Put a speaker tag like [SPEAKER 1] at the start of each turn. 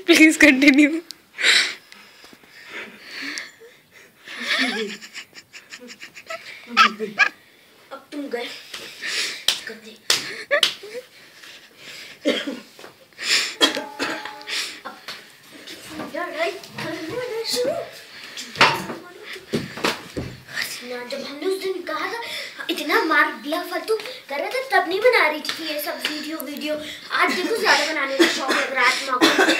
[SPEAKER 1] Please continue.
[SPEAKER 2] अब तुम गए गंदे। जब हमने उस दिन कहा था इतना मार दिया फालतू कर रहा था तब नहीं बना रही थी ये सब वीडियो। आज देखो ज्यादा बनाने का शौक लग रहा है आत्मा को।